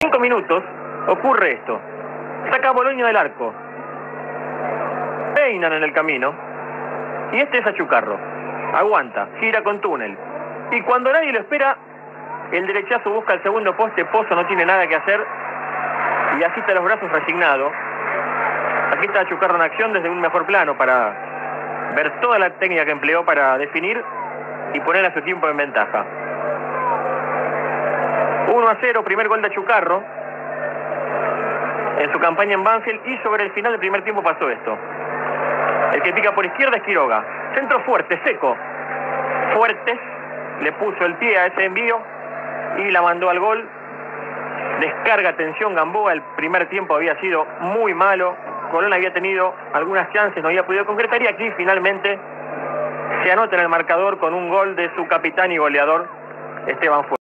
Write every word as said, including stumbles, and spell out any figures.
cinco minutos ocurre esto. Saca a Boloño del arco. Peinan en el camino. Y este es Achucarro. Aguanta, gira con túnel. Y cuando nadie lo espera, el derechazo busca el segundo poste. Pozo no tiene nada que hacer. Y agita los brazos resignado. Aquí está Achucarro en acción desde un mejor plano para ver toda la técnica que empleó para definir y poner a su equipo en ventaja. uno a cero, primer gol de Achucarro en su campaña en Banfield, y sobre el final del primer tiempo pasó esto. El que pica por izquierda es Quiroga. Centro fuerte, seco. Fuertes le puso el pie a ese envío y la mandó al gol. Descarga, atención, Gamboa. El primer tiempo había sido muy malo. Colón había tenido algunas chances, no había podido concretar, y aquí finalmente se anota en el marcador con un gol de su capitán y goleador, Esteban Fuertes.